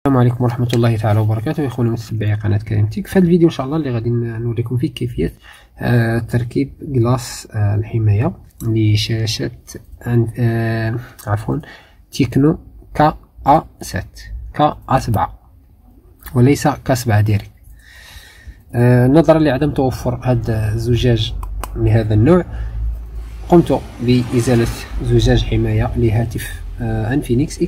السلام عليكم ورحمة الله تعالى وبركاته. إخواني متتبعي قناة كريم تيك. في هذا الفيديو إن شاء الله اللي غادي نوريكم فيه كيفية تركيب جلاس الحماية لشاشة تيكنو KA7 وليس K7 ديريكت. نظرا لعدم توفر هذا الزجاج لهذا النوع، قمت بإزالة زجاج حماية لهاتف انفينكس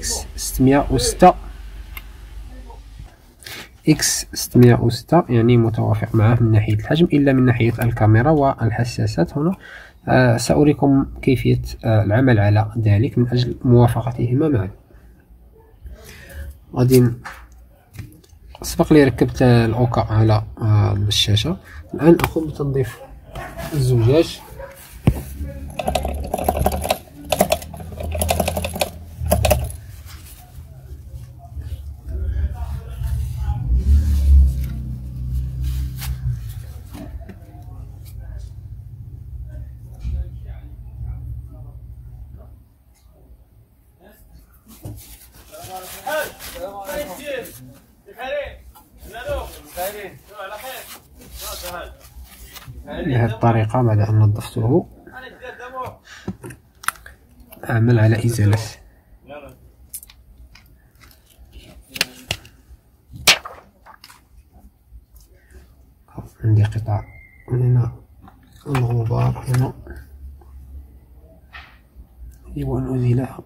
X606 يعني متوافق معه من ناحية الحجم، إلا من ناحية الكاميرا والحساسات. هنا سأريكم كيفية العمل على ذلك من أجل موافقتهما معا. غادي سبق لي ركبت الأوكا على الشاشة. الآن أقوم بتنظيف الزجاج. بهذه الطريقة بعد أن نظفته أعمل على إزالة عندي قطع هنا الغبار هنا يجب أن أزيلها.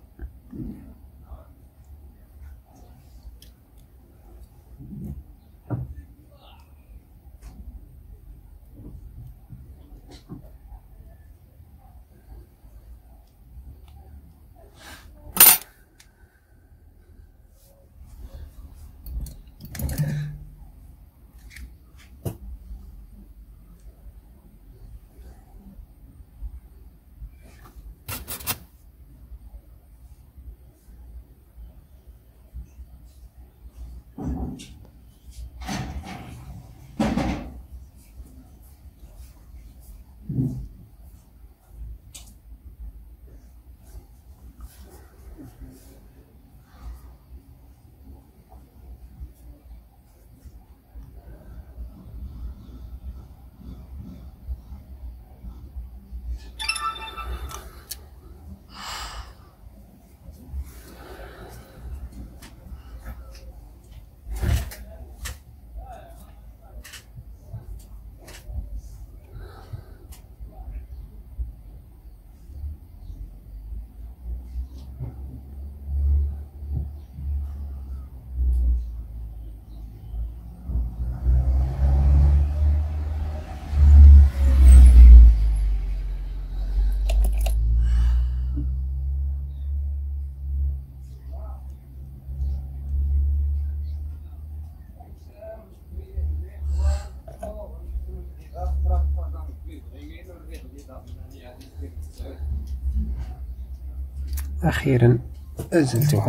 أخيرا أزلتها.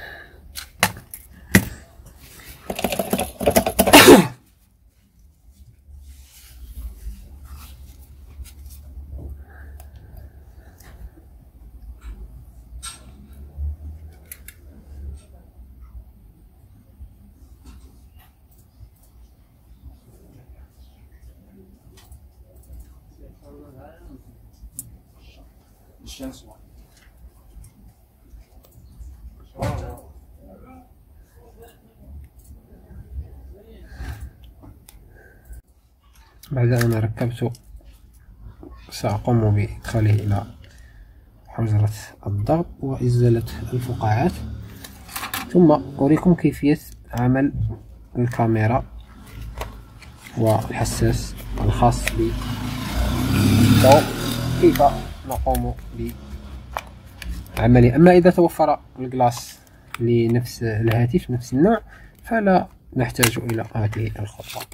بعد أن ركبت سأقوم بإدخاله إلى حجرة الضغط وإزالة الفقاعات، ثم أريكم كيفية عمل الكاميرا والحساس الخاص بالضوء، كيف نقوم بعمله. أما إذا توفر الجلاس لنفس الهاتف نفس النوع فلا نحتاج إلى هذه الخطوة.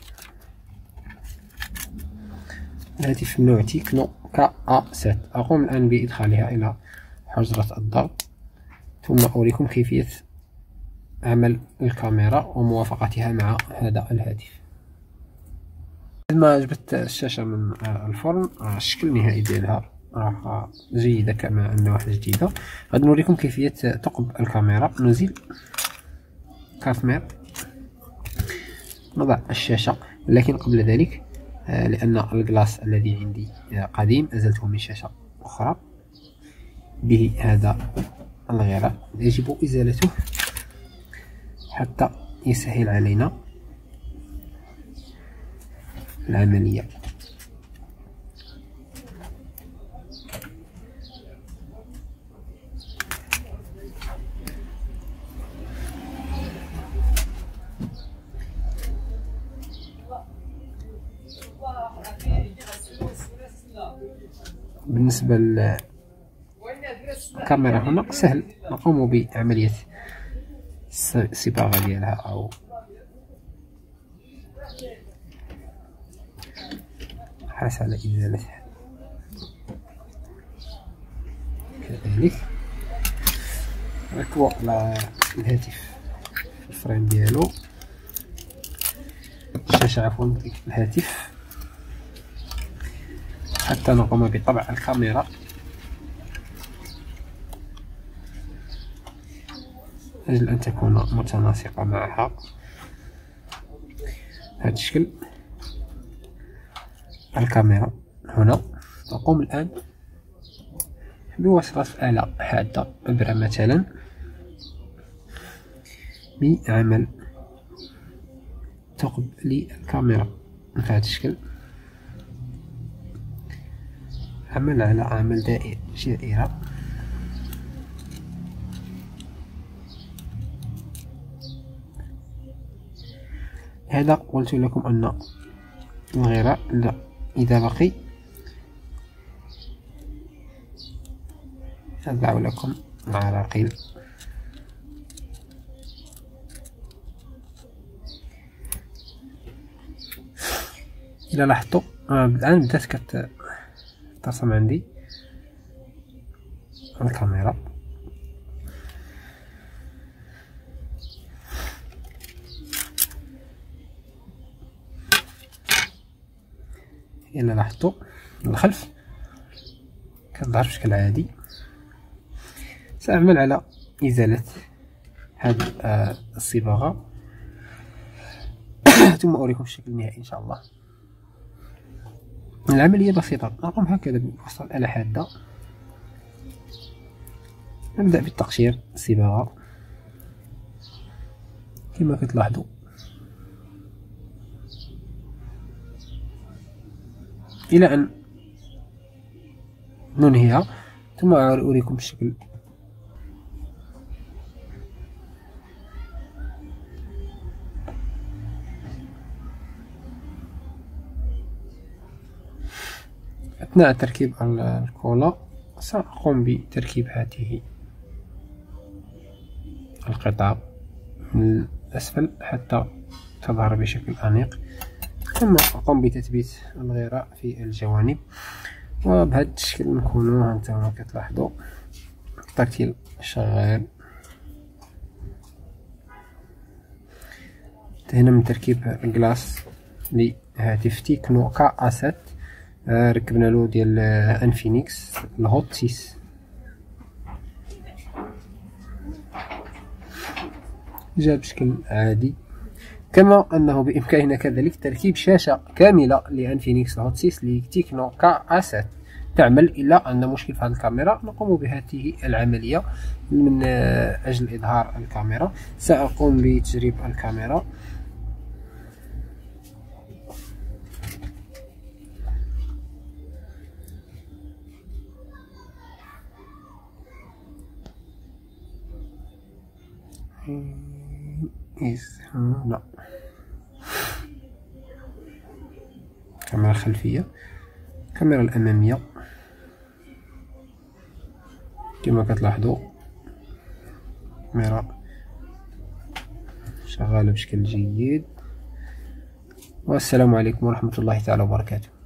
الهاتف نوع تيكنو KA7. أقوم الآن بإدخالها إلى حجرة الضغط، ثم أريكم كيفية عمل الكاميرا وموافقتها مع هذا الهاتف. ما جبت الشاشة من الفرن، الشكل النهائي ديالها راح جيدة كما أنها جديدة. غادي نوريكم كيفية ثقب الكاميرا. نزيل كارت مير نضع الشاشة، لكن قبل ذلك لأن الجلاس الذي عندي قديم أزلته من شاشة أخرى به هذا الغراء، يجب إزالته حتى يسهل علينا العملية. بالنسبة للكاميرا هنا سهل، نقوم بعملية الصباغة ديالها أو حرص على إزالتها. كذلك نركبو على الهاتف الفريم ديالو، الشاشة عفوا الهاتف، حتى نقوم بطبع الكاميرا أجل أن تكون متناسقة معها بهذا الشكل. الكاميرا هنا نقوم الآن بوصلة آلة حادة إبرة مثلا بعمل ثقب للكاميرا بهذا الشكل، عمل على عمل دائرة هذا. قلت لكم أن الغراء إذا بقي أضع لكم العراقيل. إذا لاحظتوا الآن بدأت كترسم عندي الكاميرا. إلا لاحظتوا الخلف كتظهر بشكل عادي. سأعمل على إزالة هذه الصباغة ثم أريكم الشكل النهائي إن شاء الله. العملية بسيطة، نقوم هكذا بوصل الآلة حادة، نبدأ بالتقشير الصباغة كما كتلاحظوا إلى أن ننهيها، ثم أريكم الشكل. أثناء تركيب الكولا سأقوم بتركيب هذه القطع من الأسفل حتى تظهر بشكل أنيق، ثم أقوم بتثبيت الغراء في الجوانب، وبهذا الشكل نكونوا هانتوما كتلاحظوا الترتيل شغال. انتهينا من تركيب الجلاس لهاتف تيكنو كا7، ركبنا له ديال انفينكس الهوت 6. جا بشكل عادي، كما أنه بإمكاننا كذلك تركيب شاشة كاملة لأنفينكس الهوت 6 لتيكنو كا7 تعمل. إلا عندنا مشكل في هذه الكاميرا نقوم بهذه العملية من أجل إظهار الكاميرا. سأقوم بتجريب الكاميرا. هنا كاميرا خلفية، الكاميرا الأمامية كما كتلاحظوا الكاميرا شغالة بشكل جيد. والسلام عليكم ورحمة الله تعالى وبركاته.